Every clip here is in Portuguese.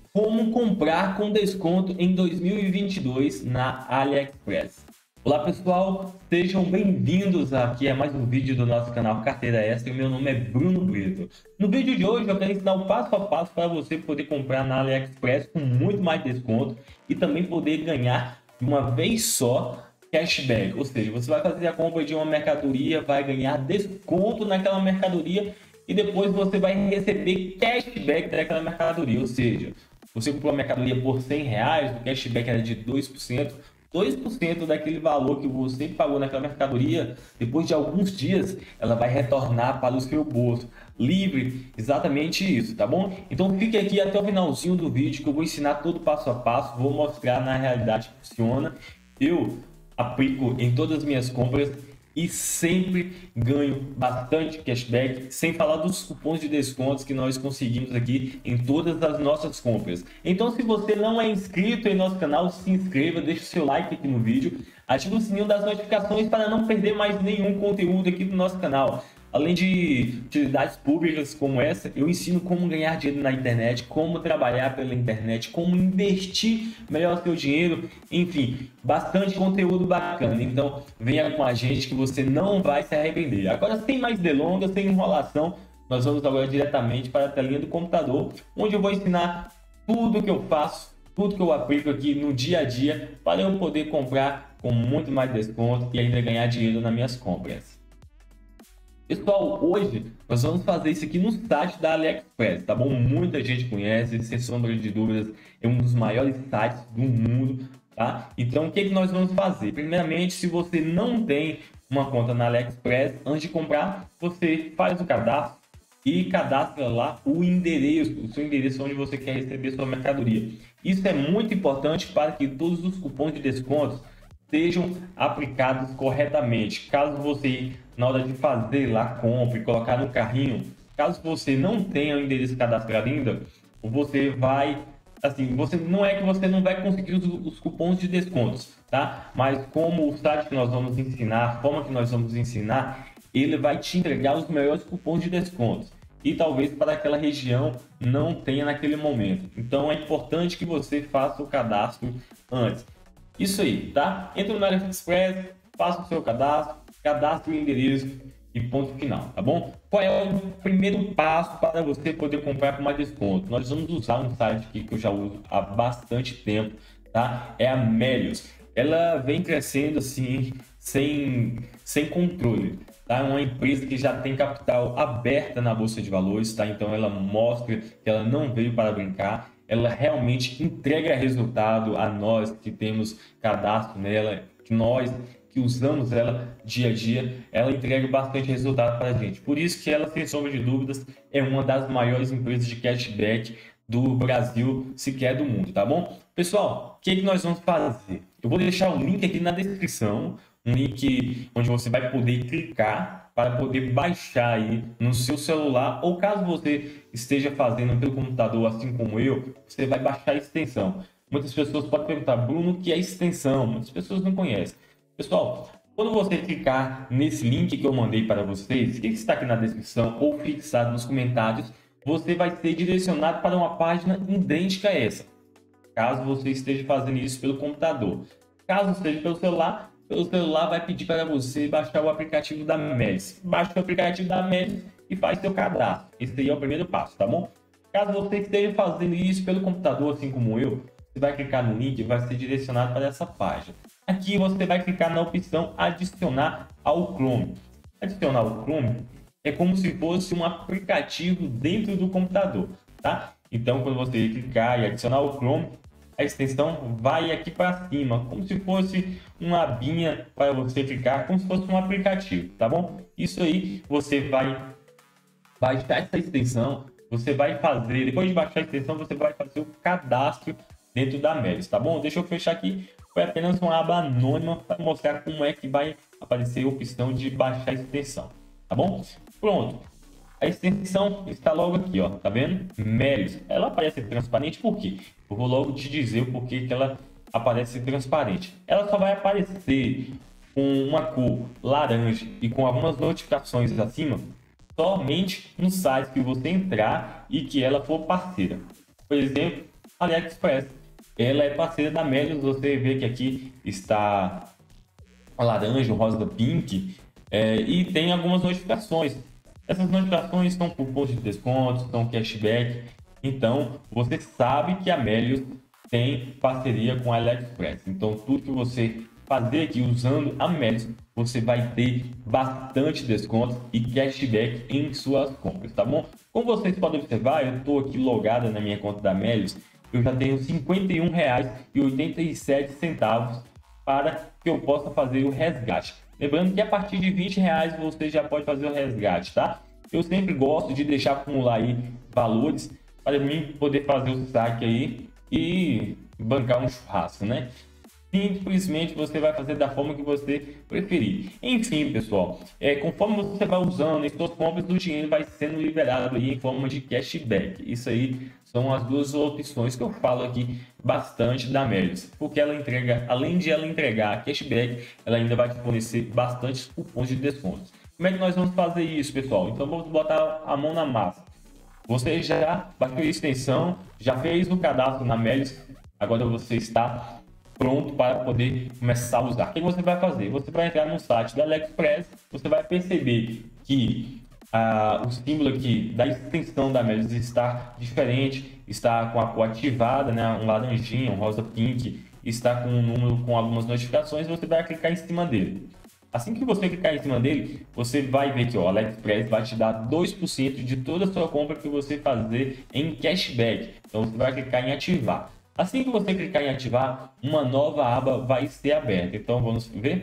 Como comprar com desconto em 2022 na AliExpress. Olá pessoal, sejam bem-vindos aqui a mais um vídeo do nosso canal Carteira Extra. Meu nome é Bruno Brito. No vídeo de hoje eu quero ensinar o passo a passo para você poder comprar na AliExpress com muito mais desconto e também poder ganhar de uma vez só cashback. Ou seja, você vai fazer a compra de uma mercadoria, vai ganhar desconto naquela mercadoria e depois você vai receber cashback daquela mercadoria. Ou seja, você comprou a mercadoria por R$ 100, o cashback era de 2%. 2% daquele valor que você pagou naquela mercadoria, depois de alguns dias, ela vai retornar para o seu bolso. Livre, exatamente isso, tá bom? Então fique aqui até o finalzinho do vídeo que eu vou ensinar todo passo a passo, vou mostrar na realidade que funciona. Eu aplico em todas as minhas compras e sempre ganho bastante cashback, sem falar dos cupons de descontos que nós conseguimos aqui em todas as nossas compras. Então, se você não é inscrito em nosso canal, se inscreva, deixe o seu like aqui no vídeo, ative o sininho das notificações para não perder mais nenhum conteúdo aqui do nosso canal. Além de utilidades públicas como essa, eu ensino como ganhar dinheiro na internet, como trabalhar pela internet, como investir melhor o seu dinheiro, enfim, bastante conteúdo bacana. Então, venha com a gente que você não vai se arrepender. Agora, sem mais delongas, sem enrolação, nós vamos agora diretamente para a telinha do computador, onde eu vou ensinar tudo que eu faço, tudo que eu aplico aqui no dia a dia, para eu poder comprar com muito mais desconto e ainda ganhar dinheiro nas minhas compras. Pessoal, hoje nós vamos fazer isso aqui no site da AliExpress, tá bom? Muita gente conhece, sem sombra de dúvidas, é um dos maiores sites do mundo, tá? Então, o que nós vamos fazer? Primeiramente, se você não tem uma conta na AliExpress, antes de comprar, você faz o cadastro e cadastra lá o endereço, o seu endereço onde você quer receber sua mercadoria. Isso é muito importante para que todos os cupons de descontos sejam aplicados corretamente. Caso você, na hora de fazer lá a compra e colocar no carrinho, caso você não tenha o endereço cadastrado ainda, você vai, assim, você não vai conseguir os cupons de descontos, tá? Mas como o site que nós vamos ensinar, a forma que nós vamos ensinar, ele vai te entregar os melhores cupons de descontos. E talvez para aquela região não tenha naquele momento. Então é importante que você faça o cadastro antes. Isso aí, tá? Entra no AliExpress, faça o seu cadastro, cadastre o endereço e ponto final, tá bom? Qual é o primeiro passo para você poder comprar com mais desconto? Nós vamos usar um site aqui que eu já uso há bastante tempo, tá? É a Melios. Ela vem crescendo assim, sem controle, tá? É uma empresa que já tem capital aberta na Bolsa de Valores, tá? Então ela mostra que ela não veio para brincar. Ela realmente entrega resultado a nós que temos cadastro nela, que nós que usamos ela dia a dia, ela entrega bastante resultado para a gente. Por isso que ela, sem sombra de dúvidas, é uma das maiores empresas de cashback do Brasil, sequer do mundo, tá bom? Pessoal, o que nós vamos fazer? Eu vou deixar o link aqui na descrição, um link onde você vai poder clicar para poder baixar aí no seu celular, ou caso você esteja fazendo pelo computador, assim como eu, você vai baixar a extensão. Muitas pessoas podem perguntar, Bruno, o que é extensão? Muitas pessoas não conhecem. Pessoal, quando você clicar nesse link que eu mandei para vocês, que está aqui na descrição ou fixado nos comentários, você vai ser direcionado para uma página idêntica a essa, caso você esteja fazendo isso pelo computador. Caso seja pelo celular vai pedir para você baixar o aplicativo da Melios. Baixa o aplicativo da Melios e faz seu cadastro. Esse aí é o primeiro passo, tá bom? Caso você esteja fazendo isso pelo computador, assim como eu, você vai clicar no link e vai ser direcionado para essa página. Aqui você vai clicar na opção adicionar ao Chrome. Adicionar ao Chrome é como se fosse um aplicativo dentro do computador, tá? Então, quando você clicar e adicionar o Chrome, a extensão vai aqui para cima, como se fosse uma abinha para você clicar, como se fosse um aplicativo, tá bom? Isso aí, você vai baixar essa extensão, você vai fazer, depois de baixar a extensão, você vai fazer o cadastro dentro da Melios, tá bom? Deixa eu fechar aqui, foi apenas uma aba anônima para mostrar como é que vai aparecer a opção de baixar a extensão, tá bom? Pronto. A extensão está logo aqui, ó, tá vendo? Melios. Ela aparece transparente por quê? Eu vou logo te dizer o porquê que ela aparece transparente. Ela só vai aparecer com uma cor laranja e com algumas notificações acima somente no site que você entrar e que ela for parceira. Por exemplo, AliExpress. Ela é parceira da Melios. Você vê que aqui está a laranja, o rosa, pink, e tem algumas notificações. Essas notificações são cupons de desconto, são cashback. Então, você sabe que a Melios tem parceria com a AliExpress. Então, tudo que você fazer aqui usando a Melios, você vai ter bastante desconto e cashback em suas compras, tá bom? Como vocês podem observar, eu estou aqui logado na minha conta da Melios. Eu já tenho R$ 51,87 para que eu possa fazer o resgate. Lembrando que a partir de R$ 20 você já pode fazer o resgate, tá? Eu sempre gosto de deixar acumular aí valores para mim poder fazer o saque aí e bancar um churrasco, né? Simplesmente você vai fazer da forma que você preferir. Enfim, pessoal, conforme você vai usando em suas compras, o dinheiro vai sendo liberado aí em forma de cashback. Isso aí são as duas opções que eu falo aqui bastante da Melios, porque ela entrega, além de ela entregar cashback, ela ainda vai te fornecer bastante cupons de descontos. Como é que nós vamos fazer isso, pessoal? Então vamos botar a mão na massa. Você já baixou a extensão, já fez o cadastro na Melios, agora você está pronto para poder começar a usar. O que você vai fazer? Você vai entrar no site da AliExpress, você vai perceber que o símbolo aqui da extensão da Melios está diferente, está com a cor ativada, né? Um laranjinha, um rosa pink, está com um número com algumas notificações, você vai clicar em cima dele. Assim que você clicar em cima dele, você vai ver que o AliExpress vai te dar 2% de toda a sua compra que você fazer em cashback. Então você vai clicar em ativar. Assim que você clicar em ativar, uma nova aba vai ser aberta. Então vamos ver.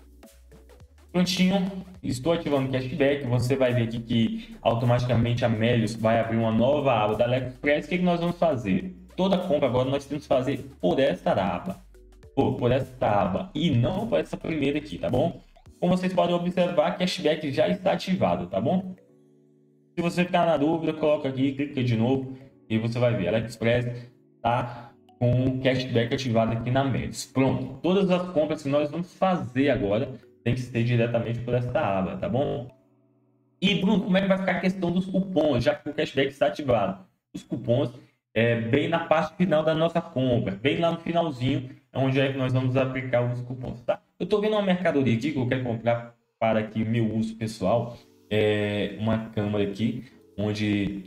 Prontinho, estou ativando o cashback. Você vai ver aqui que automaticamente a Melios vai abrir uma nova aba da AliExpress. O que nós vamos fazer? Toda compra agora nós temos que fazer por esta aba. Por esta aba e não por essa primeira aqui, tá bom? Como vocês podem observar, cashback já está ativado, tá bom? Se você ficar na dúvida, coloca aqui, clica de novo e você vai ver. AliExpress tá com o cashback ativado aqui na Melios. Pronto, todas as compras que nós vamos fazer agora tem que ser diretamente por essa aba, tá bom? E Bruno, como é que vai ficar a questão dos cupons, já que o cashback está ativado? Os cupons bem na parte final da nossa compra, bem lá no finalzinho, onde é que nós vamos aplicar os cupons, tá? Eu estou vendo uma mercadoria aqui que eu quero comprar para aqui meu uso pessoal, uma câmera aqui, onde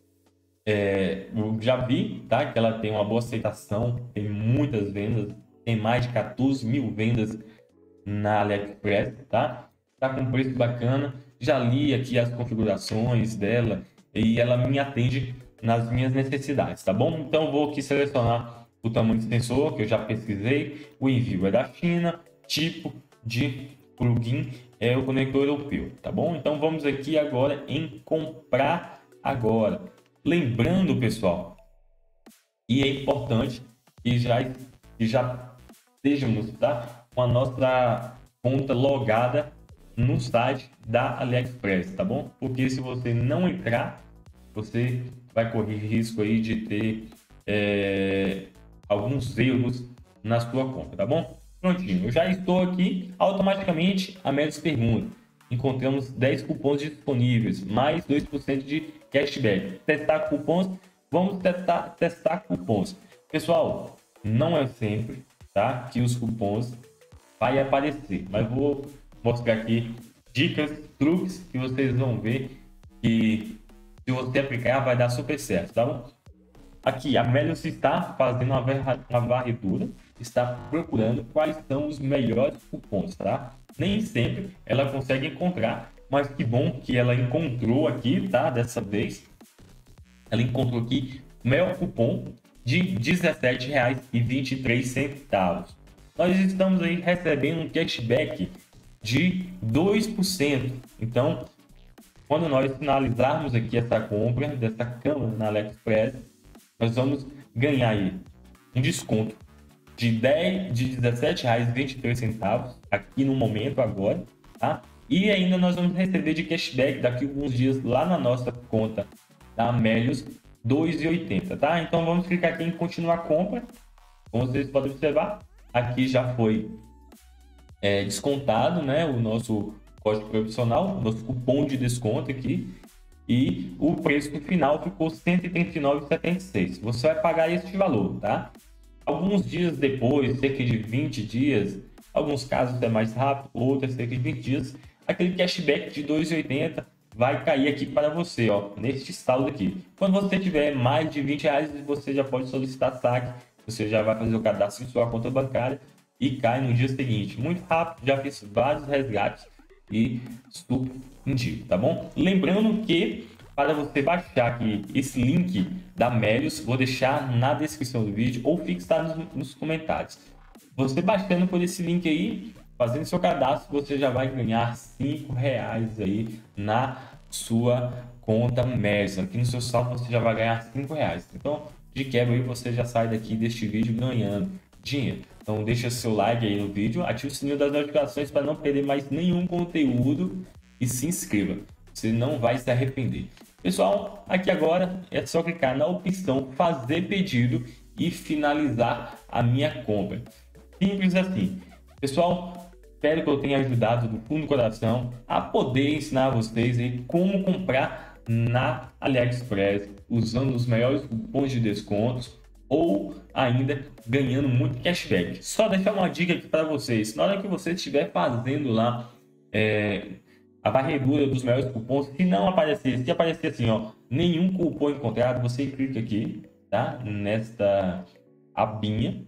eu já vi, tá, que ela tem uma boa aceitação, tem muitas vendas, tem mais de 14 mil vendas na AliExpress, tá? Tá com preço bacana, já li aqui as configurações dela e ela me atende nas minhas necessidades, tá bom? Então eu vou aqui selecionar o tamanho do sensor, que eu já pesquisei, o envio é da China, tipo de plugin é o conector europeu, tá bom? Então vamos aqui agora em comprar agora. Lembrando, pessoal, e é importante que já estejamos, tá, com a nossa conta logada no site da AliExpress, tá bom? Porque se você não entrar, você vai correr risco aí de ter alguns erros na sua compra, tá bom? Prontinho, eu já estou aqui, automaticamente a Melios pergunta. Encontramos 10 cupons disponíveis, mais 2% de cashback. Testar cupons, vamos testar cupons. Pessoal, não é sempre, tá, que os cupons vai aparecer, mas vou mostrar aqui dicas, truques que vocês vão ver que se você aplicar vai dar super certo, tá bom? Aqui a Melios está fazendo uma varredura, está procurando quais são os melhores cupons, tá? Nem sempre ela consegue encontrar, mas que bom que ela encontrou aqui, tá? Dessa vez ela encontrou aqui o melhor cupom de R$ 17,23. Nós estamos aí recebendo um cashback de 2%. Então, quando nós finalizarmos aqui essa compra dessa câmera na AliExpress, nós vamos ganhar aí um desconto de R$ 17,23 aqui no momento agora, tá? E ainda nós vamos receber de cashback daqui a alguns dias lá na nossa conta da Melios R$ 2,80, tá? Então vamos clicar aqui em continuar a compra. Como vocês podem observar, aqui já foi descontado, né, o nosso código profissional, nosso cupom de desconto aqui. e o preço final ficou R$ 139,76. Você vai pagar este valor, tá? Alguns dias depois, cerca de 20 dias, alguns casos é mais rápido, outros cerca de 20 dias, aquele cashback de R$ 2,80 vai cair aqui para você, ó, neste saldo aqui. Quando você tiver mais de R$ 20, você já pode solicitar saque, você já vai fazer o cadastro em sua conta bancária e cai no dia seguinte. Muito rápido, já fiz vários resgates e super indico, tá bom? Lembrando que para você baixar aqui esse link da Melius, vou deixar na descrição do vídeo ou fixar nos comentários. Você baixando por esse link aí, fazendo seu cadastro, você já vai ganhar R$ 5 aí na sua conta Melius. Aqui no seu saldo você já vai ganhar R$ 5. Então, de quebra aí, você já sai daqui deste vídeo ganhando dinheiro. Então deixa seu like aí no vídeo, ative o sininho das notificações para não perder mais nenhum conteúdo e se inscreva. Você não vai se arrepender. Pessoal, aqui agora é só clicar na opção fazer pedido e finalizar a minha compra. Simples assim. Pessoal, espero que eu tenha ajudado do fundo do coração a poder ensinar vocês aí como comprar na AliExpress usando os melhores cupons de descontos ou ainda ganhando muito cashback. Só deixar uma dica aqui para vocês: na hora que você estiver fazendo lá a varredura dos melhores cupons, se não aparecer, se aparecer assim, ó, nenhum cupom encontrado, você clica aqui, tá? Nesta abinha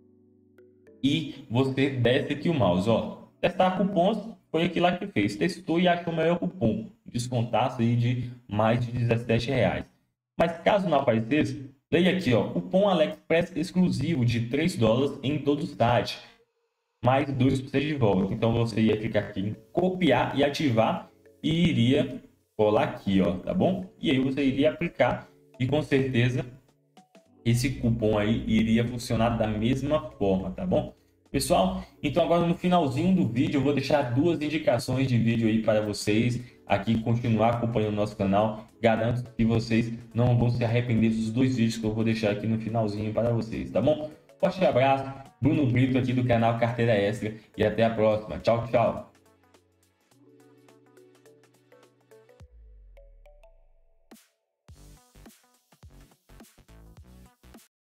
e você desce aqui o mouse, ó. Testar cupons, foi aqui lá que fez, testou e achou o melhor cupom, descontaço aí de mais de R$ 17. Mas caso não aparecesse, leia aqui, ó, cupom AliExpress exclusivo de $3 em todo o site, mais 2% de volta. Então você ia clicar aqui em copiar e ativar e iria colar aqui, ó, tá bom? E aí você iria aplicar e com certeza esse cupom aí iria funcionar da mesma forma, tá bom? Pessoal, então agora no finalzinho do vídeo eu vou deixar duas indicações de vídeo aí para vocês aqui continuar acompanhando o nosso canal. Garanto que vocês não vão se arrepender dos dois vídeos que eu vou deixar aqui no finalzinho para vocês, tá bom? Forte abraço, Bruno Brito aqui do canal Carteira Extra e até a próxima. Tchau, tchau!